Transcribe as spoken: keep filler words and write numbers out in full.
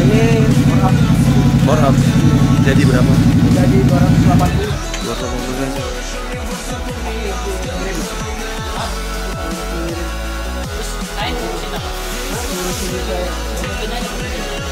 Ini murah. More up. Jadi berapa? Jadi dua ratus delapan puluh. dua ratus delapan puluh guys. Terus kain ngurusin apa? Ngurusin saya.